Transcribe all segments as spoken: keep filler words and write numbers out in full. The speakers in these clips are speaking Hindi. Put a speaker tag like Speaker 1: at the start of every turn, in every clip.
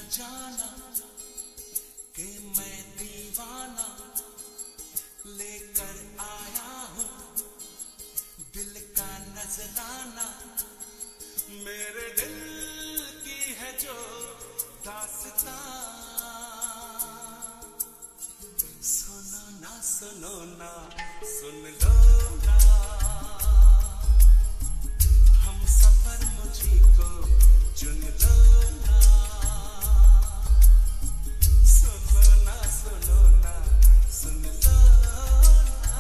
Speaker 1: जाना कि मैं दीवाना लेकर आया हूँ दिल का नजराना। मेरे दिल की है जो दास्तां, सुनो ना सुनो ना सुन लो ना, हम सफर मुझी को चुन लो ना। सुनो ना सुनो ना सुन लो ना,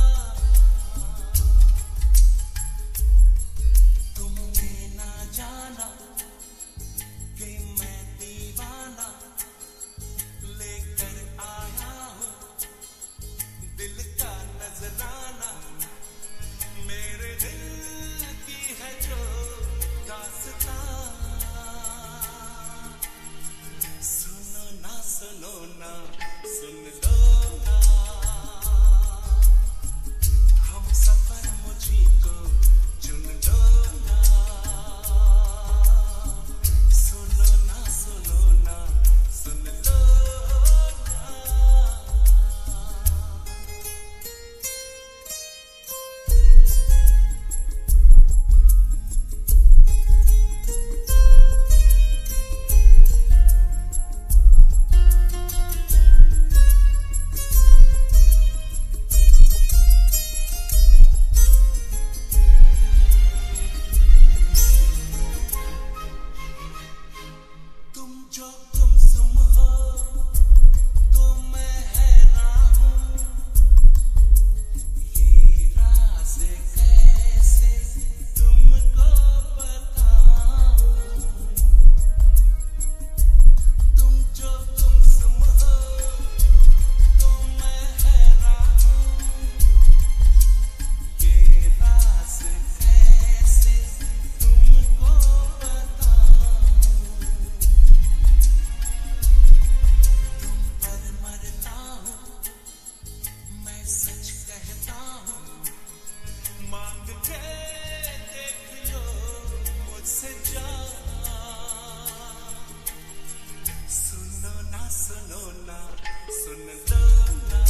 Speaker 1: तुमने ना जाना कि मैं दीवाना लेकर आया हूँ दिल का नजराना। मेरे दिल की है जो दास्तां, सुनो ना सुनो ना सुन लो ना, हम सफर मुझी को चुन लो ना। सुनो ना सुनो ना सुन लो ना। तुम जो गुमसुम हो तो मैं हैरान हूँ, ये राज कैसे तुमको बताऊं। तुम जो गुमसुम हो तो मैं हैरान हूँ, ये राज कैसे तुमको बताऊं। पर मरता हूँ मैं सच कहता हूँ, मांग के देख लो मुझसे जान। सुनो ना सुनो ना सुन लो ना,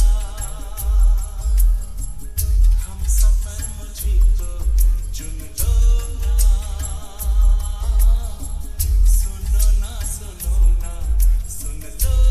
Speaker 1: हम सफर मुझी को चुन लो ना। सुनो ना सुनो ना सुन लो ना।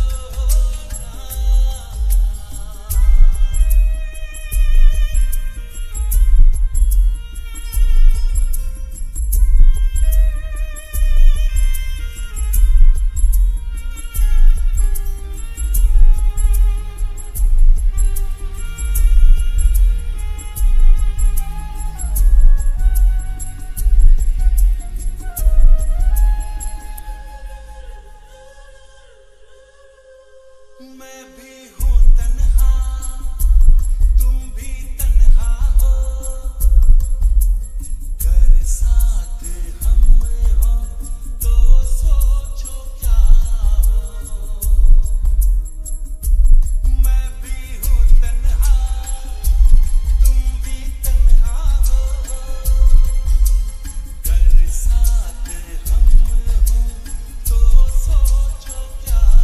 Speaker 1: मैं भी हूँ तन्हा तुम भी तन्हा हो, घर साथ हम हो तो सोचो क्या हो। मैं भी हूँ तन्हा तुम भी तन्हा हो, घर साथ हम हो तो सोचो क्या हो।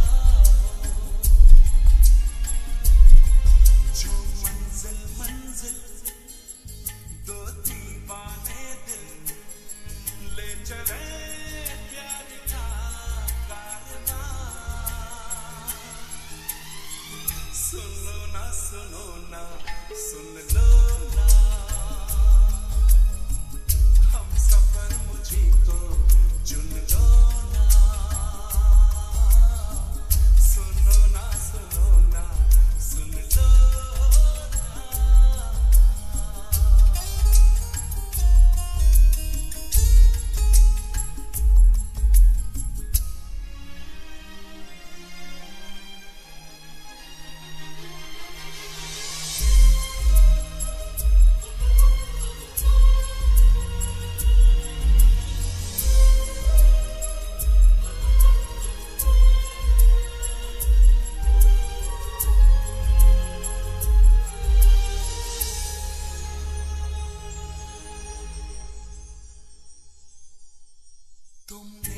Speaker 1: जो मंजिल मंजिल दो दीवाने दिल ले चले प्यार का कारवां। सुनो ना सुनो ना सुन लो ना, हम सफर मुझी को चुन लो ना। सुनो ना सुनो ना सुन लो ना। तुमने